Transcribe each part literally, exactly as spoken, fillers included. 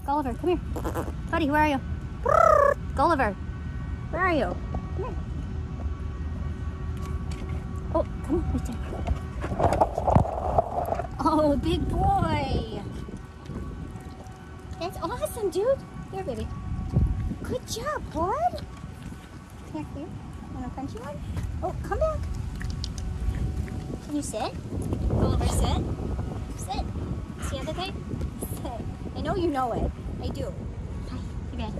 Gulliver, come here. Buddy, where are you? Gulliver, where are you? Come here. Oh, come on, right there. Oh, big boy. That's awesome, dude. Here, baby. Good job, bud. Here, here. Want a crunchy one? Oh, come back. Can you sit? Gulliver, sit. Sit. See the other thing? Sit. I know you know it. I do. Hi. Come here.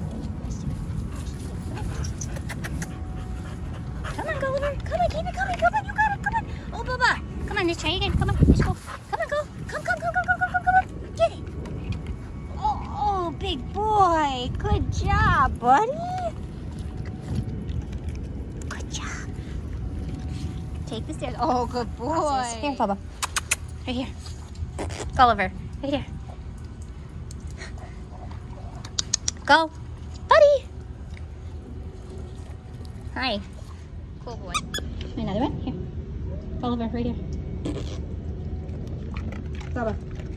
Come on, Gulliver. Come on, keep it coming. Come on, you got it. Come on. Oh, Bubba. Come on, let's try again. Come on, let's go. Come on, go. Come, come, come, come, come, come, come, come on. Get it. Oh, oh, big boy. Good job, buddy. Good job. Take the stairs. Oh, good boy. Here, Bubba. Right here. Gulliver. Right here. Go. Buddy. Hi. Cool boy. Another one. Here. Gulliver, right here. Bubba.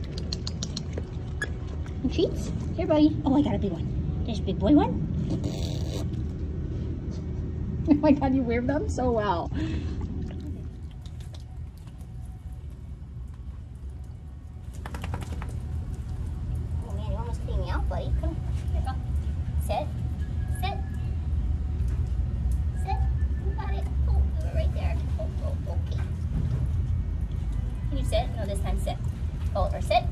And treats? Here, buddy. Oh, I got a big one. There's a big boy one. Oh my God, you wear them so well. Oh man, you almost cleaned me out, buddy. Come here. Here, go. Sit. Sit. Sit. You got it. Oh, right there. Oh, oh, okay. Can you sit? No, this time sit. Gulliver, sit.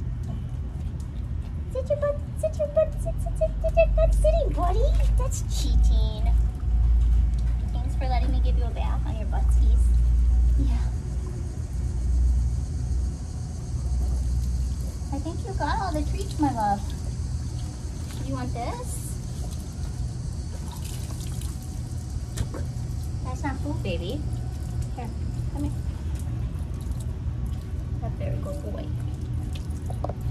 Sit your butt. Sit your butt. Sit, sit, sit, sit, sit. That's sitting, buddy. That's cheating. Thanks for letting me give you a bath on your buttsies. Yeah. I think you got all the treats, my love. You want this? That's not food, baby. Here, come here. Up there, go away.